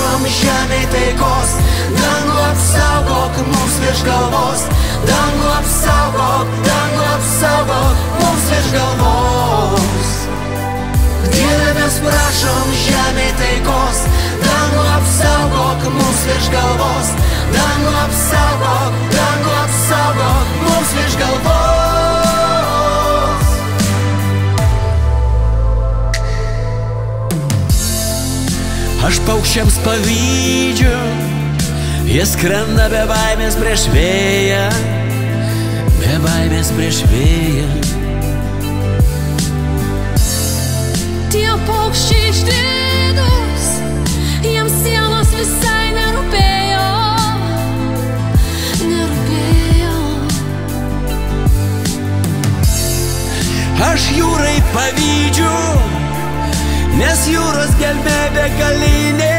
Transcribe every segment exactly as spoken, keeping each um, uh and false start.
prašom žemėj taikos, dangų apsaugok mums virš galvos, dangų apsaugok, dangų apsaugok mums virš galvos. Dieve, mes prašom žemėj taikos, dangų apsaugok mums virš galvos, dangų apsaugok, dangų apsaugok mums virš galvos. Aš paukščiams pavydžiu, jie skrenda be baimės prieš vėją, be baimės prieš vėją. Tie paukščiai išdidūs, jiems sielos visai nerūpėjo, nerūpėjo. Aš jūrai pavydžiu, nes jūros gelmė begalinė,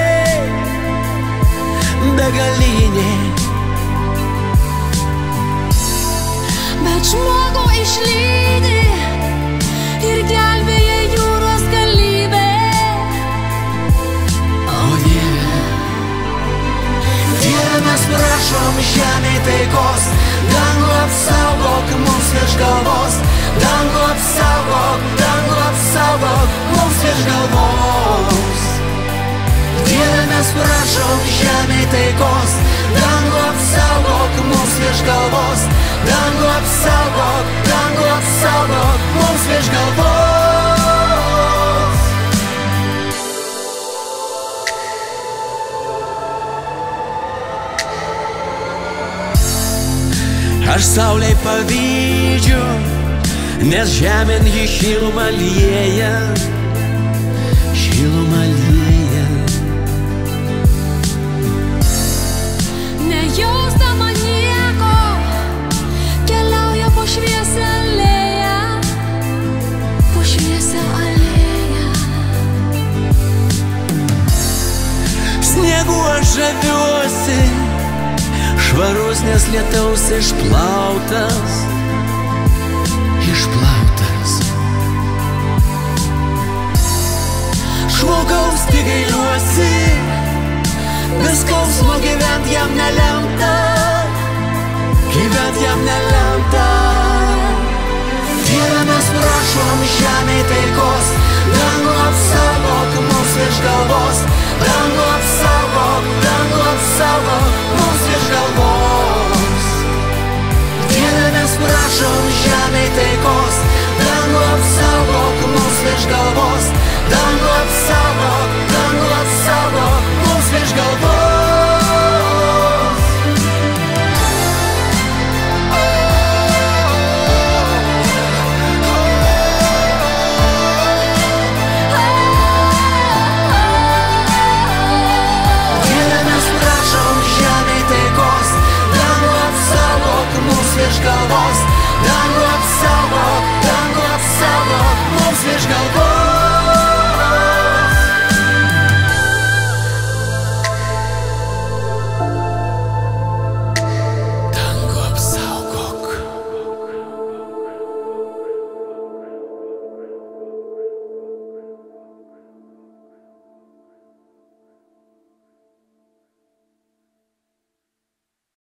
begalinė. Bet žmogų išlydi ir gelbėja jūros galybė. O Dieve, Dieve, mes prašom žemėj taikos, dangų apsaugok mums virš galvos, dangų apsaugok, dangų apsaugok mums virš galvos. Dieve, mes prašom žemėj taikos, dangų apsaugok mums virš galvos, dangų apsaugok, dangų apsaugok mums virš galvos. Aš saulei pavydžiu, nes žemėn jį šilumą lieja, šilumą lieja. Nejausdama nieko, keliauja po šviesią alėją, po šviesią alėją. Sniegu aš žaviuosi, švarus, nes lietaus išplautas, išplautas. Žmogaus tik gailiuosi, be skausmo gyvent jam nelemta, gyvent jam nelemta. Dieve, mes prašom žemėj taikos, dangų apsaugok mums virš galvos, dangų apsaugok, dangų apsaugok mums virš galvos. Dieve, mes prašom žemėj taikos, dangų apsaugok mums virš galvos, dangų apsaugok, dangų apsaugok mums virš galvos.